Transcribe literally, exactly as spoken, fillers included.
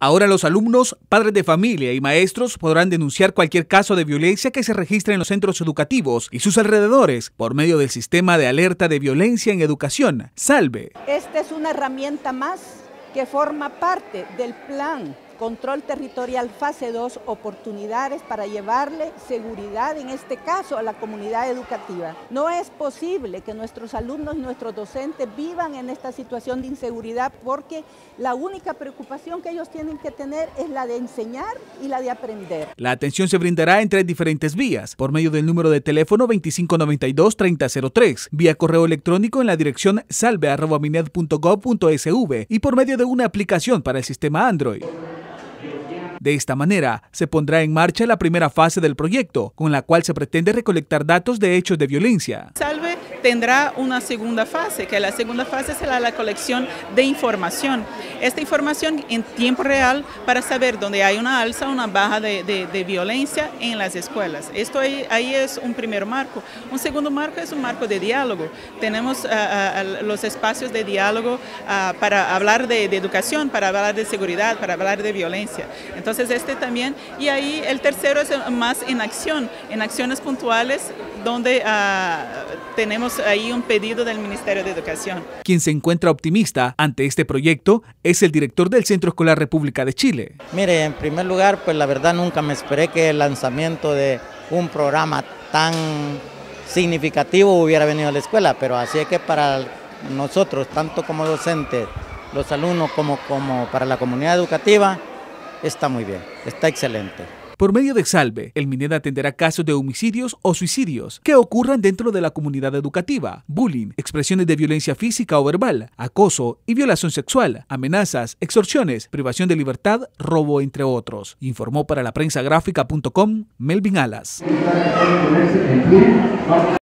Ahora los alumnos, padres de familia y maestros podrán denunciar cualquier caso de violencia que se registre en los centros educativos y sus alrededores por medio del sistema de alerta de violencia en educación, SALVE. Esta es una herramienta más que forma parte del plan Control Territorial Fase dos, oportunidades para llevarle seguridad, en este caso, a la comunidad educativa. No es posible que nuestros alumnos y nuestros docentes vivan en esta situación de inseguridad porque la única preocupación que ellos tienen que tener es la de enseñar y la de aprender. La atención se brindará en tres diferentes vías, por medio del número de teléfono veinticinco noventa y dos, treinta cero tres, vía correo electrónico en la dirección salve arroba minet punto gov punto es ve y por medio de una aplicación para el sistema Android. De esta manera, se pondrá en marcha la primera fase del proyecto, con la cual se pretende recolectar datos de hechos de violencia. SALVE tendrá una segunda fase, que la segunda fase será la colección de información. Esta información en tiempo real para saber dónde hay una alza o una baja de, de, de violencia en las escuelas. Esto ahí, ahí es un primer marco. Un segundo marco es un marco de diálogo. Tenemos uh, uh, los espacios de diálogo uh, para hablar de, de educación, para hablar de seguridad, para hablar de violencia. Entonces este también, y ahí el tercero es más en acción, en acciones puntuales donde uh, tenemos ahí un pedido del Ministerio de Educación. Quien se encuentra optimista ante este proyecto es el director del Centro Escolar República de Chile. Mire, en primer lugar, pues la verdad nunca me esperé que el lanzamiento de un programa tan significativo hubiera venido a la escuela, pero así es que para nosotros, tanto como docentes, los alumnos como, como para la comunidad educativa, está muy bien, está excelente. Por medio de SALVE, el MINED atenderá casos de homicidios o suicidios que ocurran dentro de la comunidad educativa, bullying, expresiones de violencia física o verbal, acoso y violación sexual, amenazas, extorsiones, privación de libertad, robo, entre otros. Informó para la prensa gráfica punto com Melvin Alas.